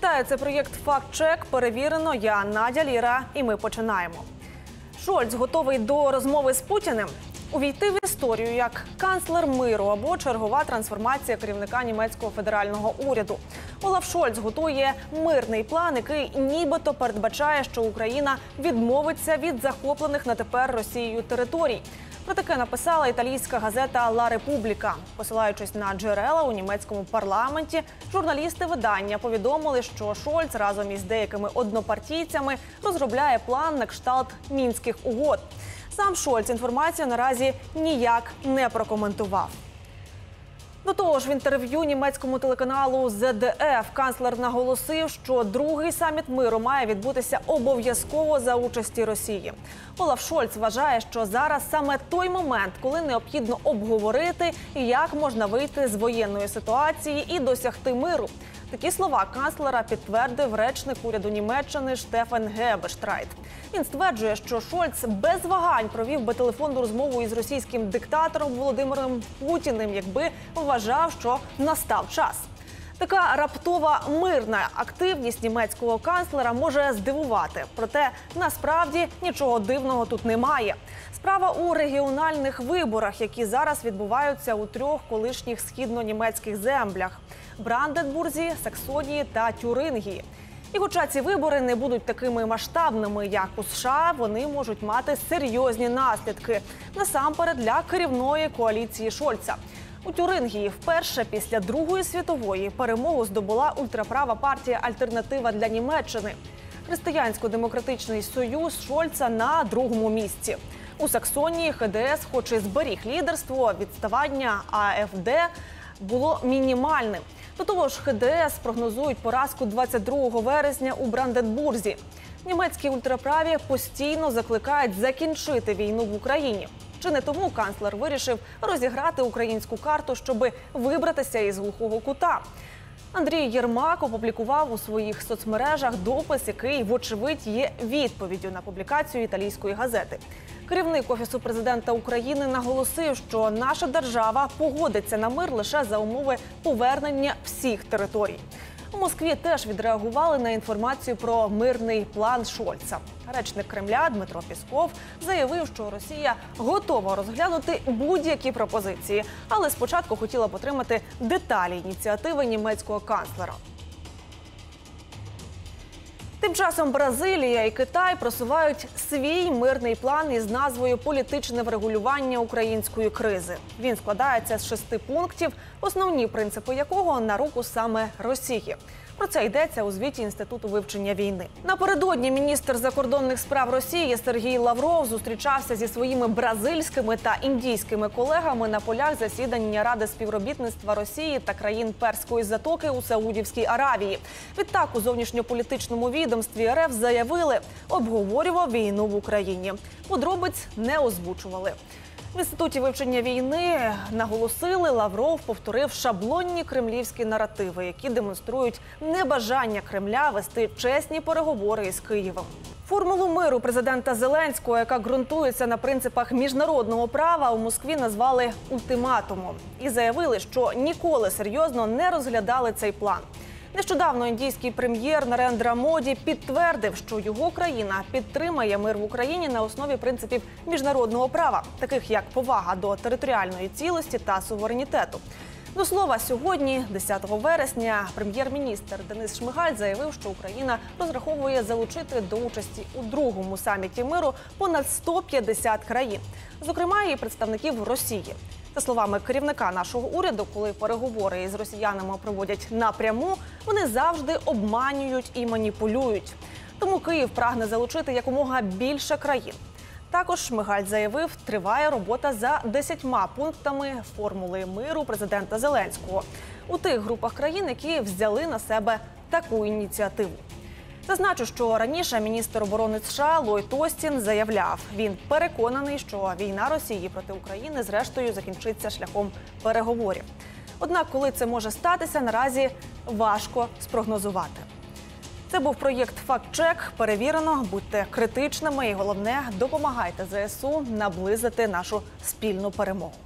Вітаю, це проєкт «Факт-чек». Перевірено. Я Надя Ліра. І ми починаємо. Шольц готовий до розмови з Путіним? Увійти в історію як канцлер миру або чергова трансформація керівника німецького федерального уряду. Олаф Шольц готує мирний план, який нібито передбачає, що Україна відмовиться від захоплених на тепер Росією територій. Про таке написала італійська газета «Ла Републіка». Посилаючись на джерела у німецькому парламенті, журналісти видання повідомили, що Шольц разом із деякими однопартійцями розробляє план на кшталт Мінських угод. Сам Шольц інформацію наразі ніяк не прокоментував. До того ж, в інтерв'ю німецькому телеканалу ZDF канцлер наголосив, що другий саміт миру має відбутися обов'язково за участі Росії. Олаф Шольц вважає, що зараз саме той момент, коли необхідно обговорити, як можна вийти з воєнної ситуації і досягти миру. Такі слова канцлера підтвердив речник уряду Німеччини Штефан Гебештрайт. Він стверджує, що Шольц без вагань провів би телефонну розмову із російським диктатором Володимиром Путіним, якби вважав, що настав час. Така раптова мирна активність німецького канцлера може здивувати. Проте, насправді, нічого дивного тут немає. Справа у регіональних виборах, які зараз відбуваються у трьох колишніх східно-німецьких землях – Бранденбурзі, Саксонії та Тюрингії. І хоча ці вибори не будуть такими масштабними, як у США, вони можуть мати серйозні наслідки. Насамперед для керівної коаліції Шольца. У Тюрингії вперше після Другої світової перемогу здобула ультраправа партія «Альтернатива для Німеччини». Християнсько-демократичний союз Шольца на другому місці. У Саксонії ХДС, хоч і зберіг лідерство, відставання АФД було мінімальним. До того ж, ХДС прогнозують поразку 22 вересня у Бранденбурзі. Німецькі ультраправі постійно закликають закінчити війну в Україні. Чи не тому канцлер вирішив розіграти українську карту, щоб вибратися із глухого кута? Андрій Єрмак опублікував у своїх соцмережах допис, який, вочевидь, є відповіддю на публікацію італійської газети. Керівник Офісу президента України наголосив, що наша держава погодиться на мир лише за умови повернення всіх територій. У Москві теж відреагували на інформацію про мирний план Шольца. Речник Кремля Дмитро Пісков заявив, що Росія готова розглянути будь-які пропозиції, але спочатку хотіла б отримати деталі ініціативи німецького канцлера. Тим часом Бразилія і Китай просувають свій мирний план із назвою «Політичне врегулювання української кризи». Він складається з 6 пунктів, основні принципи якого на руку саме Росії. Про це йдеться у звіті Інституту вивчення війни. Напередодні міністр закордонних справ Росії Сергій Лавров зустрічався зі своїми бразильськими та індійськими колегами на полях засідання Ради співробітництва Росії та країн Перської затоки у Саудівській Аравії. Відтак у зовнішньополітичному відомстві РФ заявили, обговорював війну в Україні. Подробиць не озвучували. В Інституті вивчення війни наголосили, Лавров повторив шаблонні кремлівські наративи, які демонструють небажання Кремля вести чесні переговори із Києвом. Формулу миру президента Зеленського, яка ґрунтується на принципах міжнародного права, у Москві назвали ультиматумом. І заявили, що ніколи серйозно не розглядали цей план. Нещодавно індійський прем'єр Нарендра Моді підтвердив, що його країна підтримає мир в Україні на основі принципів міжнародного права, таких як повага до територіальної цілості та суверенітету. До слова, сьогодні, 10 вересня, прем'єр-міністр Денис Шмигаль заявив, що Україна розраховує залучити до участі у другому саміті миру понад 150 країн, зокрема і представників Росії. За словами керівника нашого уряду, коли переговори із росіянами проводять напряму, вони завжди обманюють і маніпулюють. Тому Київ прагне залучити якомога більше країн. Також Шмигаль заявив, триває робота за 10 пунктами формули миру президента Зеленського у тих групах країн, які взяли на себе таку ініціативу. Зазначу, що раніше міністр оборони США Ллойд Остін заявляв, він переконаний, що війна Росії проти України зрештою закінчиться шляхом переговорів. Однак, коли це може статися, наразі важко спрогнозувати. Це був проєкт «Факт-чек». Перевірено, будьте критичними і, головне, допомагайте ЗСУ наблизити нашу спільну перемогу.